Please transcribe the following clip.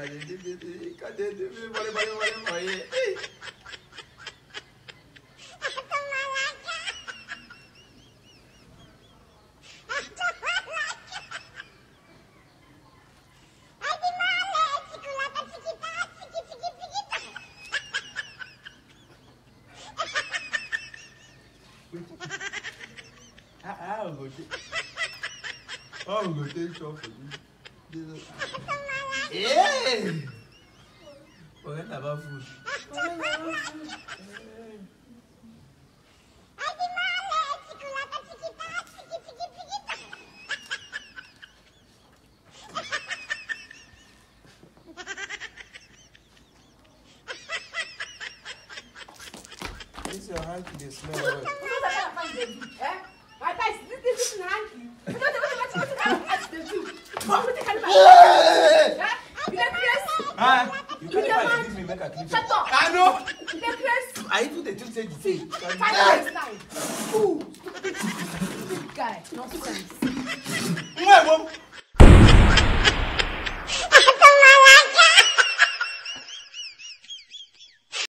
I'm going to take shot for you. Yeah! Forget about food. This is your hanky, they smell well. You can't even give me make a clip. Shut up! I know! I even the two say the same. Guy, nonsense.